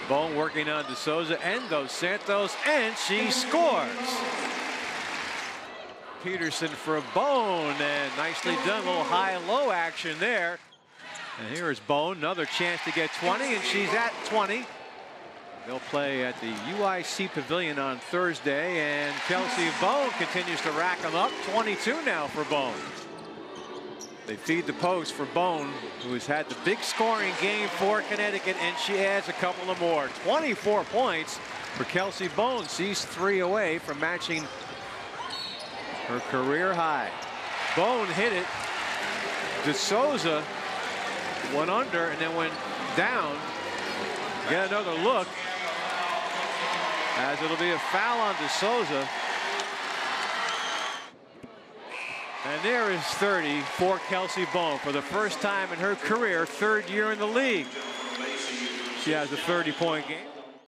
Bone working on DeSouza and Dos Santos, and she scores. Peterson for Bone, and nicely done. A little high-low action there. And here is Bone, another chance to get 20, and she's at 20. They'll play at the UIC Pavilion on Thursday, and Kelsey Bone continues to rack them up. 22 now for Bone. They feed the post for Bone, who has had the big scoring game for Connecticut, and she adds a couple of more. 24 points for Kelsey Bone. She's 3 away from matching her career high. Bone hit it. DeSouza went under and then went down. Get another look, as it'll be a foul on DeSouza. And there is 30 for Kelsey Bone for the first time in her career, 3rd year in the league. She has a 30-point game.